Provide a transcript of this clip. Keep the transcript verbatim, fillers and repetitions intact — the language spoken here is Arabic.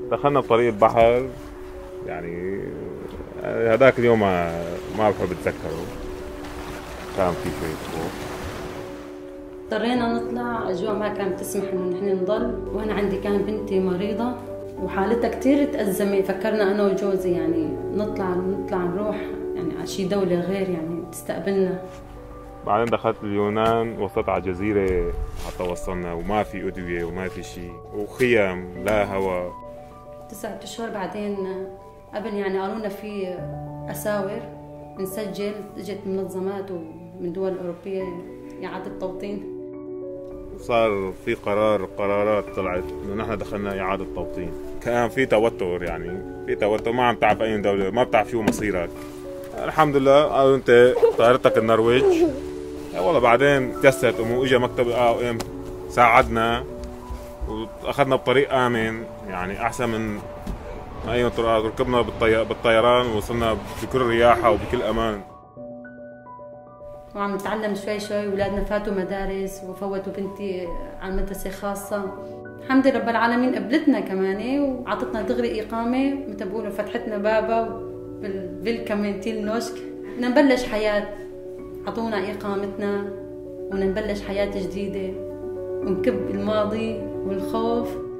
دخلنا بطريق البحر، يعني هذاك اليوم ما ما بحب اتذكره، كان في شوية خوف. اضطرينا نطلع، اجواء ما كانت تسمح انه نحن نضل، وانا عندي كان بنتي مريضة وحالتها كثير تأزمت. فكرنا انا وجوزي يعني نطلع نطلع نروح يعني على شي دولة غير يعني تستقبلنا. بعدين دخلت اليونان، وصلت على جزيرة حتى وصلنا، وما في أدوية وما في شيء، وخيم لا هواء. تسعة أشهر بعدين قبل يعني قالوا لنا في أساور نسجل، اجت منظمات ومن دول أوروبية إعادة توطين. صار في قرار قرارات طلعت إنه نحن دخلنا إعادة توطين. كان في توتر، يعني في توتر، ما عم تعرف أي دولة، ما بتعرف شو مصيرك. الحمد لله قالوا أنت طائرتك النرويج. والله بعدين تيسرت أمور، إجا مكتب الآي إم ساعدنا وأخذنا بطريق آمن، يعني أحسن من أي طرق. ركبنا بالطيران ووصلنا بكل رياحة وبكل أمان. وعم نتعلم شوي شوي، أولادنا فاتوا مدارس وفوتوا بنتي على مدرسة خاصة. الحمد لله رب العالمين قبلتنا كمان وعطتنا دغري إقامة، مثل بقولوا فتحتنا بابا بالفيلكم تيل نوشك. بدنا نبلش حياة، عطونا إقامتنا ونبلش حياة جديدة ونكب الماضي والخوف.